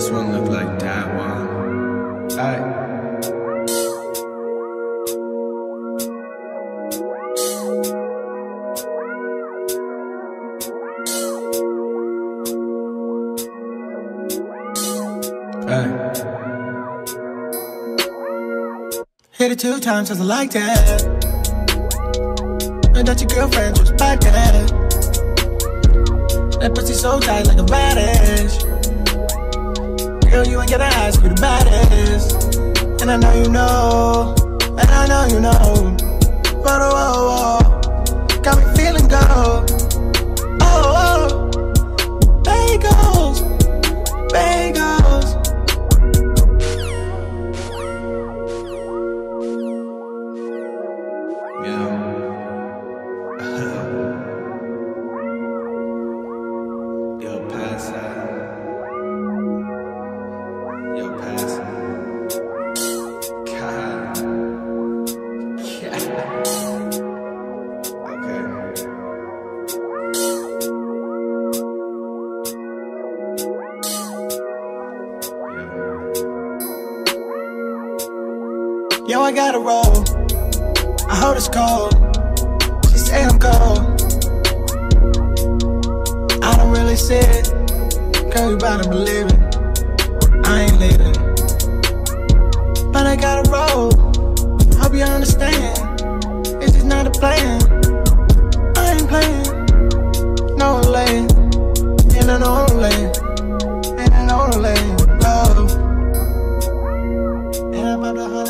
This one look like that one. Aight. Hit it 2 times cause I like that. And that your girlfriend just back that. That pussy so tight like a radish. Girl, you ain't gotta ask, you the baddest. And I know you know, and I know you know. But oh, got me feeling good. Oh, bagels, bagels. Yo, pass out. Yo, pass out. God. Yeah. Okay. Yo, I gotta roll. I hold it's cold. She say I'm cold. I don't really see it. Girl, you better believe it. I ain't leaving. But I gotta roll. Hope you understand. It's just not a plan. I ain't playing. No lane. In an old lane. In an old lane. Love. And I'm about to